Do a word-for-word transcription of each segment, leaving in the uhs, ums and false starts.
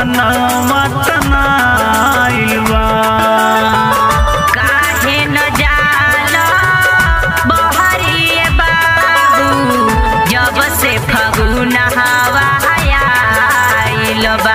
मनवा तनाइल बा। काहे न जाला बहरिए बाबू जब से फगुन हवा आइल बा।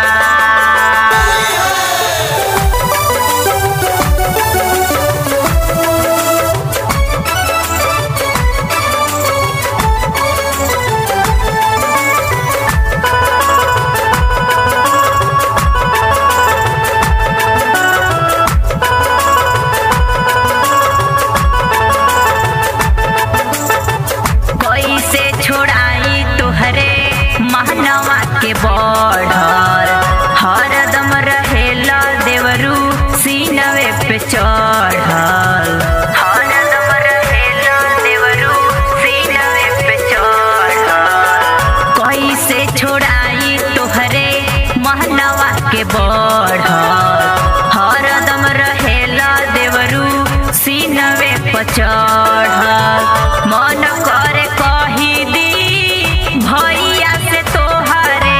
छोड़ाई तोहरे महनवा के बढ़ल हरदम रहेला देवरू सीनवे पे चढ़ल। हरदम रहेला देवरू सीनवे पे चढ़ल। कैसे छोड़ाई तोहरे महनवा के बढ़ल हरदम रहेला देवरू सीनवे पे चढ़ल। मन करे कही दी भैया से तोहरे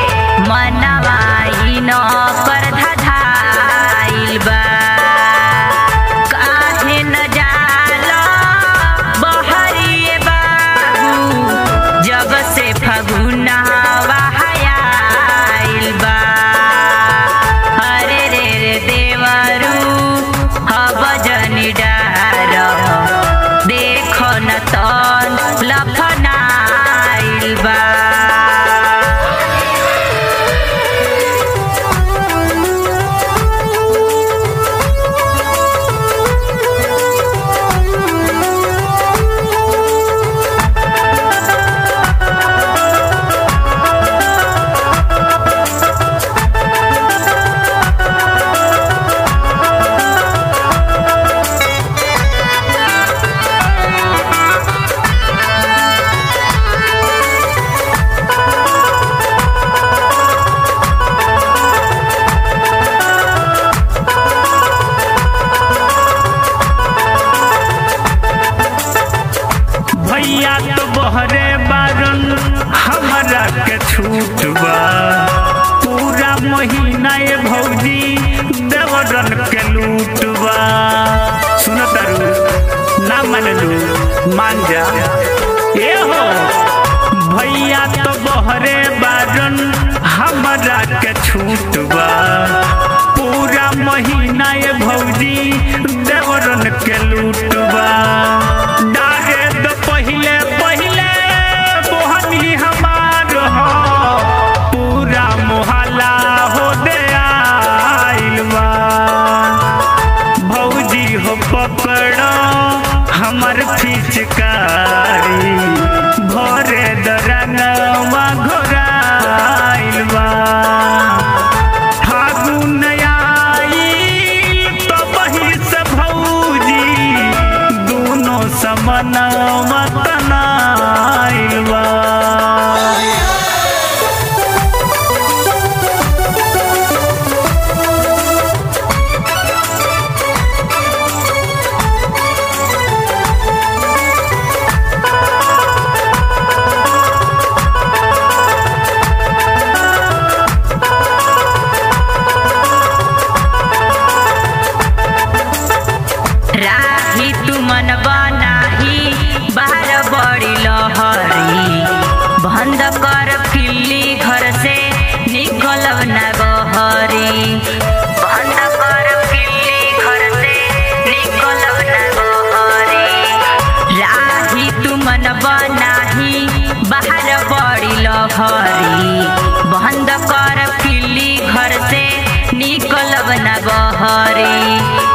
मनवाई न कर धधाइल बा। काहे न जाला बहरिए बाबू जब से फगुन हवा आइल बा। अरे रे रे देवरू हब जनी डार देखो न तन लफनाइल बा। भैया तो बहरे बारन हमरा के छूट बा। पूरा महीना ये भौजी देवरन के लूट बा। सुन तारू ना मानलू मान जा। ए हो भैया तो बहरे बारन हमरा के छूट बा। पूरा महीना ये भौजी देवरन के लूट बा। डारे तो पहिले पहिले मोहनी हमार हो पूरा मोहल्ला हो दे आइल बा। भौजी हो पकड़ो हमर फिचकारी भोरे दरंगवा घोराइल बा। फागुन आइल तो बही से भौजी दोनों समनवा तनाइल बा। राही तू मन बनाही बाहर बड़ी लहरी बंद कर किल्ली घर से निकलब न बहरी। बंद कर किल्ली घर से निकलब न बहरी। राही तू मन बनाही बाहर बड़ी लहरी बंद कर किल्ली घर से निकलब न बहरी।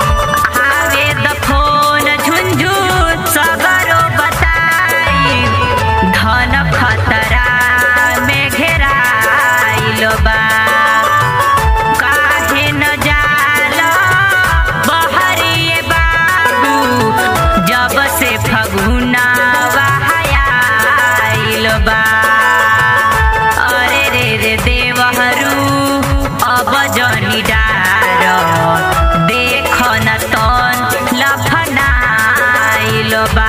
फोन झुंझुन सगरो बताई धन खतरा में घेराइल बा। काहे न जाला बहरिए बाबू जब से फगुन आइल बा। अरे रे रे देवहरू अब जनी डार देख न तन लफनाइल बा।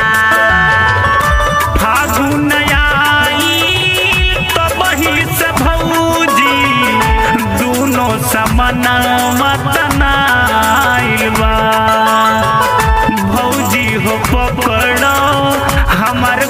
फागुन आई तो बही से भौजी दोनों समनवा तनाइल बा। भौजी हो पकड़ो हमार